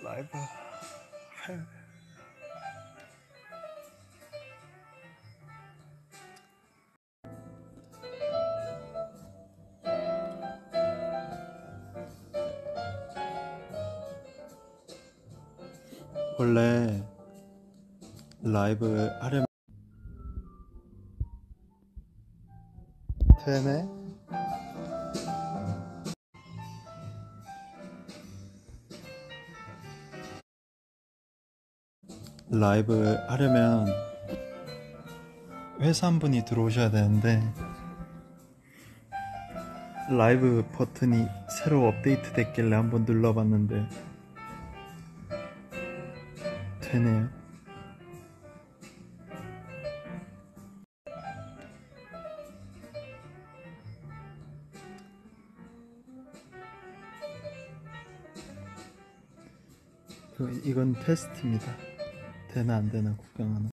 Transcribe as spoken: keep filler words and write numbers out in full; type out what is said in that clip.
라이브 할 원래 라이브 하려면 되네. 라이브 하려면 회사 한 분이 들어오셔야 되는데 라이브 버튼이 새로 업데이트 됐길래 한번 눌러봤는데 되네요. 이건 테스트입니다. 되나 안 되나 구경하는.